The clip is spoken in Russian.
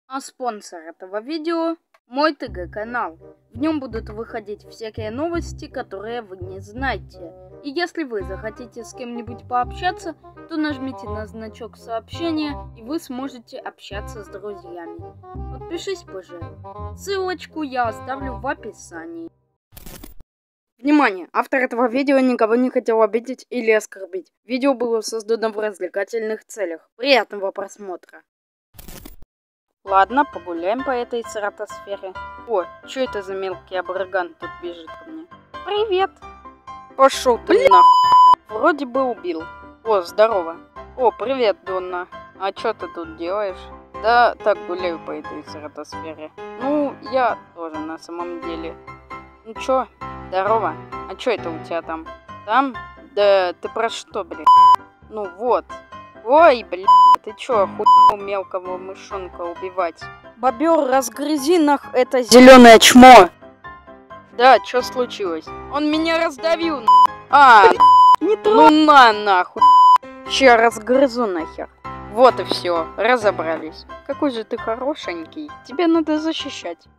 А спонсор этого видео – мой ТГ канал. В нем будут выходить всякие новости, которые вы не знаете. И если вы захотите с кем-нибудь пообщаться, то нажмите на значок сообщения, и вы сможете общаться с друзьями. Подпишись позже. Ссылочку я оставлю в описании. Внимание! Автор этого видео никого не хотел обидеть или оскорбить. Видео было создано в развлекательных целях. Приятного просмотра! Ладно, погуляем по этой стратосфере. О, что это за мелкий абраган тут бежит ко мне? Привет! Пошел ты нахуй! Вроде бы убил. О, здорово. О, привет, Донна. А что ты тут делаешь? Да, так гуляю по этой стратосфере. Ну, я тоже на самом деле. Ну чё, здорово. А чё это у тебя там? Там? Да ты про что, блин? Ну вот. Ой, блин, ты чё, охуел мелкого мышонка убивать? Бобер, разгрызи нах это зеленое чмо. Да, чё случилось? Он меня раздавил, не ну на нахуй. Ща разгрызу нахер. Вот и все, разобрались. Какой же ты хорошенький. Тебе надо защищать.